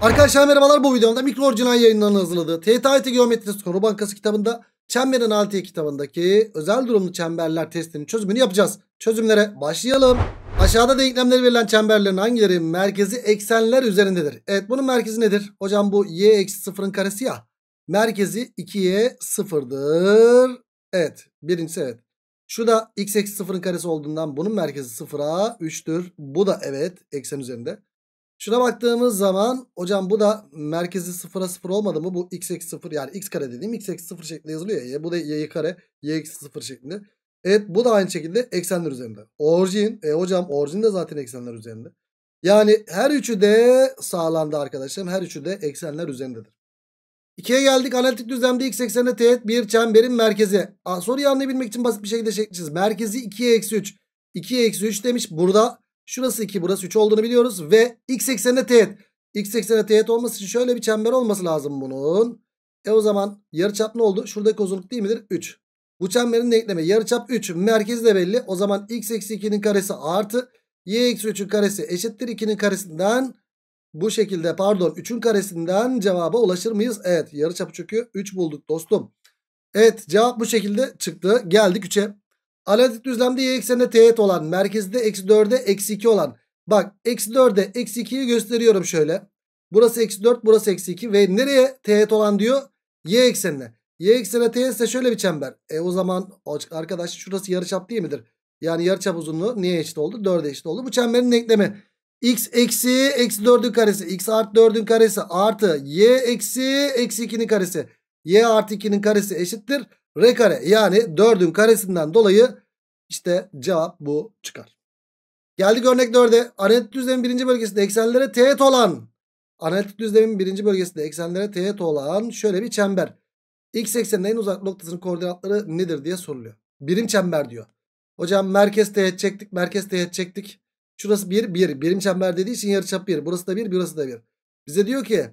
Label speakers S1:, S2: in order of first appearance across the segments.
S1: Arkadaşlar merhabalar, bu videomda Mikro Orijinal Yayınları'nın hazırladığı TYT Geometri Soru Bankası kitabında Çemberin Altı kitabındaki özel durumlu çemberler testinin çözümünü yapacağız. Çözümlere başlayalım. Aşağıda denklemleri verilen çemberlerin hangileri merkezi eksenler üzerindedir? Evet, bunun merkezi nedir? Hocam bu y eksi sıfırın karesi ya. Merkezi 2y sıfırdır. Evet, birincisi evet. Şu da x eksi sıfırın karesi olduğundan bunun merkezi sıfıra 3'tür. Bu da evet eksen üzerinde. Şuna baktığımız zaman hocam bu da merkezi sıfıra sıfır olmadı mı? Bu x eksi sıfır, yani x kare dediğim x eksi sıfır şeklinde yazılıyor ya. Bu da y kare y eksi sıfır şeklinde. Evet, bu da aynı şekilde eksenler üzerinde. Orijin hocam orijin de zaten eksenler üzerinde. Yani her üçü de sağlandı arkadaşlarım. Her üçü de eksenler üzerindedir. 2'ye geldik. Analitik düzlemde x eksenine teğet bir çemberin merkezi. Soruyu anlayabilmek için basit bir şekilde çekmişiz. Merkezi 2'ye eksi 3. 2'ye eksi 3 demiş. Burada şurası 2, burası 3 olduğunu biliyoruz. Ve x eksenine teğet. X eksenine teğet olması için şöyle bir çember olması lazım bunun. O zaman yarıçap ne oldu? Şuradaki uzunluk değil midir? 3. Bu çemberin denklemi yarıçap 3. Merkezi de belli. O zaman x eksi 2'nin karesi artı y eksi 3'ün karesi eşittir 2'nin karesinden. Bu şekilde 3'ün karesinden cevaba ulaşır mıyız? Evet, yarıçapı çünkü 3 bulduk dostum. Evet, cevap bu şekilde çıktı. Geldik 3'e. Analitik düzlemde y eksenine teğet olan, merkezde eksi 4'e eksi 2 olan. Bak, eksi 4'e eksi 2'yi gösteriyorum şöyle. Burası eksi 4, burası eksi 2 ve nereye teğet olan diyor? Y eksenine. Y eksenine teğetse şöyle bir çember. O zaman arkadaş şurası yarıçap değil midir? Yani yarıçap uzunluğu neye eşit oldu? 4'e eşit oldu. Bu çemberin denklemi x eksi eksi 4'ün karesi, x artı 4'ün karesi artı y eksi eksi 2'nin karesi, y artı 2'nin karesi eşittir r kare. Yani 4'ün karesinden dolayı işte cevap bu çıkar. Geldik örnek 4'e. Analitik düzlemin birinci bölgesinde eksenlere teğet olan, analitik düzlemin birinci bölgesinde eksenlere teğet olan şöyle bir çember. X ekseninin en uzak noktasının koordinatları nedir diye soruluyor. Birim çember diyor. Hocam merkez teğet çektik, merkez teğet çektik. Şurası 1, 1. Birim çember dediği için yarıçap 1. Burası da 1, burası da 1. Bize diyor ki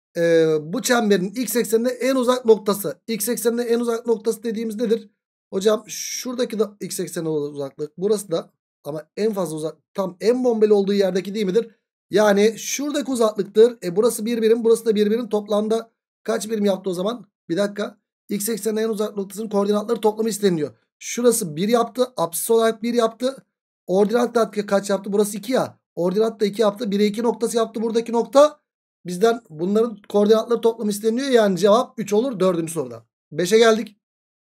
S1: bu çemberin x ekseninde en uzak noktası. X ekseninde en uzak noktası dediğimiz nedir? Hocam şuradaki da x eksenine uzaklık. Burası da, ama en fazla uzak, tam en bombeli olduğu yerdeki değil midir? Yani şuradaki uzaklıktır. Burası 1 birim, burası da 1 birim. Toplamda kaç birim yaptı o zaman? Bir dakika. X eksenine en uzak noktasının koordinatları toplamı isteniyor. Şurası 1 yaptı. Apsis olarak 1 yaptı. Ordinat da kaç yaptı? Burası 2 ya. Ordinat da 2 yaptı. 1'e 2 noktası yaptı buradaki nokta. Bizden bunların koordinatları toplamı isteniyor. Yani cevap 3 olur 4. soruda. 5'e geldik.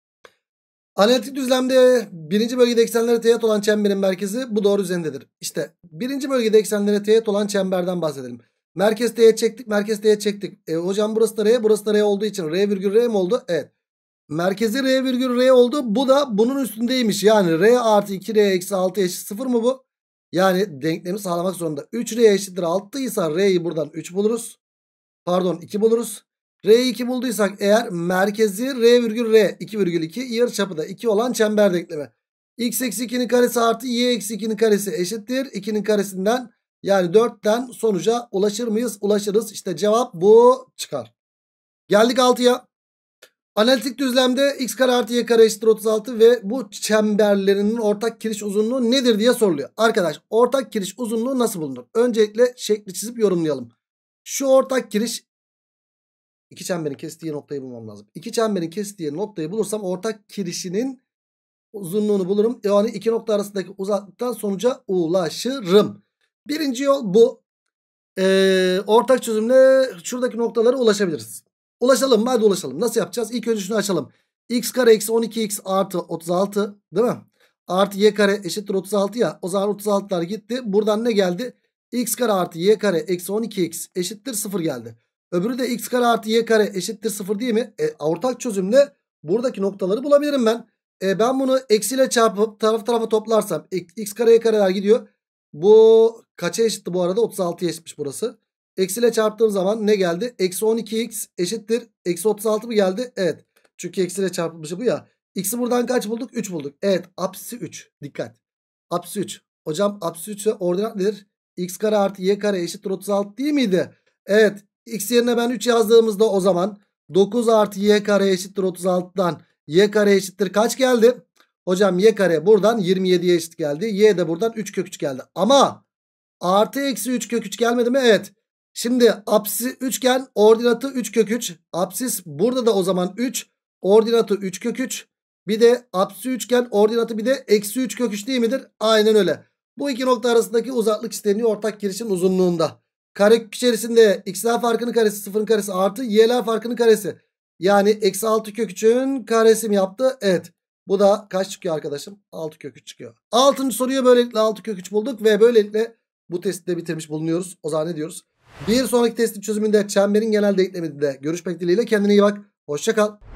S1: Analitik düzlemde birinci bölgede eksenlere teğet olan çemberin merkezi bu doğru üzerindedir. İşte birinci bölgede eksenlere teğet olan çemberden bahsedelim. Merkez teğet çektik, merkez teğet çektik. Hocam burası da R, burası da R olduğu için R virgül R mi oldu? Evet. Merkezi R virgül R oldu. Bu da bunun üstündeymiş. Yani R artı 2R eksi 6 eşit 0 mı bu? Yani denklemi sağlamak zorunda. 3R eşittir 6 ise R'yi buradan 3 buluruz. Pardon, 2 buluruz. R'yi 2 bulduysak eğer merkezi R virgül R 2 virgül 2, yarıçapı da 2 olan çember denklemi. X eksi 2'nin karesi artı y eksi 2'nin karesi eşittir 2'nin karesinden, yani 4'ten sonuca ulaşır mıyız? Ulaşırız. İşte cevap bu çıkar. Geldik 6'ya. Analitik düzlemde x kare artı y kare eşittir 36 ve bu çemberlerinin ortak kiriş uzunluğu nedir diye soruluyor. Arkadaş, ortak kiriş uzunluğu nasıl bulunur? Öncelikle şekli çizip yorumlayalım. Şu ortak kiriş, iki çemberin kestiği noktayı bulmam lazım. İki çemberin kestiği noktayı bulursam ortak kirişinin uzunluğunu bulurum. Yani iki nokta arasındaki uzaklıktan sonuca ulaşırım. Birinci yol bu. Ortak çözümle şuradaki noktalara ulaşabiliriz. Ulaşalım mı? Hadi ulaşalım. Nasıl yapacağız? İlk önce şunu açalım. X kare eksi 12x artı 36 değil mi? Artı y kare eşittir 36 ya. O zaman 36'lar gitti. Buradan ne geldi? X kare artı y kare eksi 12x eşittir 0 geldi. Öbürü de x kare artı y kare eşittir 0 değil mi? Ortak çözümle buradaki noktaları bulabilirim ben. Ben bunu eksiyle çarpıp taraf tarafa toplarsam x kare y kareler gidiyor. Bu kaça eşitti bu arada? 36'ya eşitmiş burası. Eksiyle çarptığım zaman ne geldi? Eksi 12x eşittir. Eksi 36 mı geldi? Evet. Çünkü eksiyle çarpılmışı bu ya. X'i buradan kaç bulduk? 3 bulduk. Evet. Apsisi 3. Dikkat. Apsisi 3. Hocam apsisi 3 ise ordinat nedir? X kare artı y kare eşittir 36 değil miydi? Evet. X yerine ben 3 yazdığımızda o zaman 9 artı y kare eşittir 36'dan y kare eşittir kaç geldi? Hocam y kare buradan 27'ye eşit geldi. Y de buradan 3 kök 3 geldi. Ama artı eksi 3 kök 3 gelmedi mi? Evet. Şimdi apsisi üçgen, ordinatı 3 kök 3. Apsis burada da o zaman 3. Ordinatı 3 kök 3. Bir de apsisi üçgen, ordinatı bir de eksi 3 kök 3 değil midir? Aynen öyle. Bu iki nokta arasındaki uzaklık isteniyor ortak kirişin uzunluğunda. Karekök içerisinde x'ler farkının karesi, sıfırın karesi artı y'ler farkının karesi. Yani eksi 6 kök 3'ün karesi mi yaptı? Evet. Bu da kaç çıkıyor arkadaşım? 6 kök 3 çıkıyor. 6. soruyu böylelikle 6 kök 3 bulduk ve böylelikle bu testi de bitirmiş bulunuyoruz. O zaman ne diyoruz? Bir sonraki testin çözümünde çemberin genel denkleminde görüşmek dileğiyle, kendine iyi bak. Hoşça kal.